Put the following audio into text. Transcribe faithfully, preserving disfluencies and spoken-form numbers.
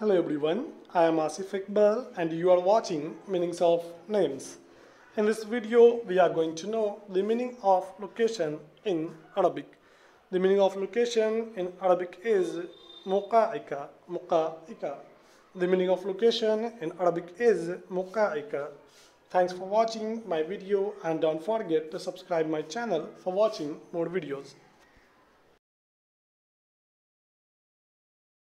Hello everyone, I am Asif Iqbal and you are watching Meanings of Names. In this video, we are going to know the meaning of location in Arabic. The meaning of location in Arabic is muqa'ika, muqa'ika. The meaning of location in Arabic is muqa'ika. Thanks for watching my video and don't forget to subscribe my channel for watching more videos.